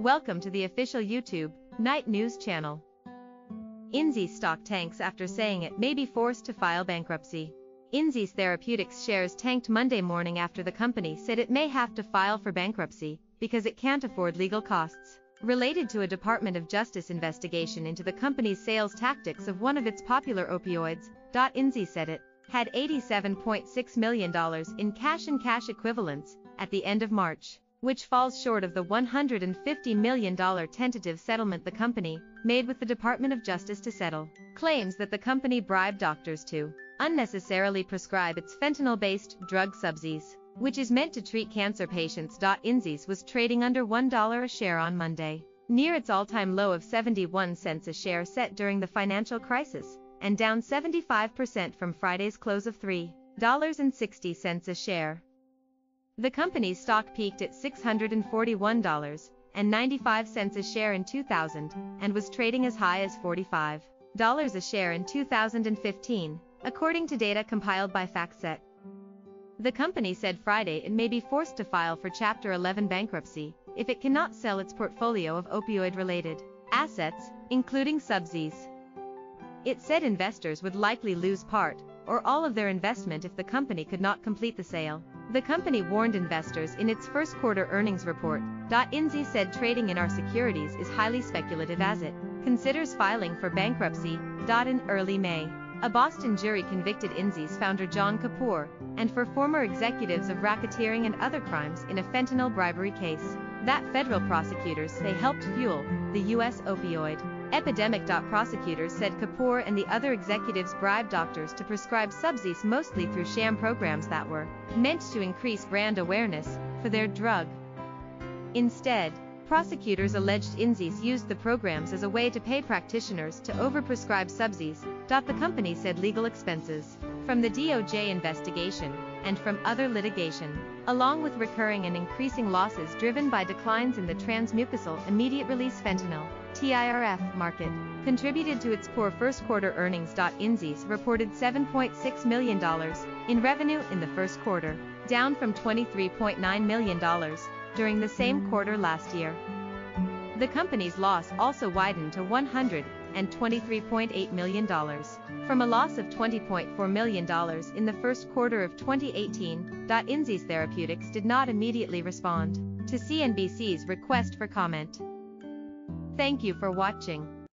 Welcome to the official YouTube Night News channel. Insys stock tanks after saying it may be forced to file bankruptcy. Insys Therapeutics shares tanked Monday morning after the company said it may have to file for bankruptcy because it can't afford legal costs related to a Department of Justice investigation into the company's sales tactics of one of its popular opioids. Insys said it had $87.6 million in cash and cash equivalents at the end of March, which falls short of the $150 million tentative settlement the company made with the Department of Justice to settle claims that the company bribed doctors to unnecessarily prescribe its fentanyl-based drug Subsidies, which is meant to treat cancer patients. Insys was trading under $1 a share on Monday, near its all-time low of 71 cents a share set during the financial crisis, and down 75% from Friday's close of $3.60 a share. The company's stock peaked at $641.95 a share in 2000 and was trading as high as $45 a share in 2015, according to data compiled by FactSet. The company said Friday it may be forced to file for Chapter 11 bankruptcy if it cannot sell its portfolio of opioid-related assets, including Subsidies. It said investors would likely lose part or all of their investment if the company could not complete the sale. The company warned investors in its first quarter earnings report. Insys said trading in our securities is highly speculative as it considers filing for bankruptcy. In early May, a Boston jury convicted Insys founder John Kapoor and four former executives of racketeering and other crimes in a fentanyl bribery case that federal prosecutors say helped fuel the U.S. opioid epidemic. Prosecutors said Kapoor and the other executives bribed doctors to prescribe Subsidies mostly through sham programs that were meant to increase brand awareness for their drug. Instead, prosecutors alleged Insys used the programs as a way to pay practitioners to overprescribe Subsidies. The company said legal expenses from the DOJ investigation and from other litigation, along with recurring and increasing losses driven by declines in the transmucosal immediate-release fentanyl (TIRF) market, contributed to its poor first quarter earnings. Insys reported $7.6 million in revenue in the first quarter, down from $23.9 million during the same quarter last year. The company's loss also widened to $123.8 million, from a loss of $20.4 million in the first quarter of 2018. Insys Therapeutics did not immediately respond to CNBC's request for comment. Thank you for watching.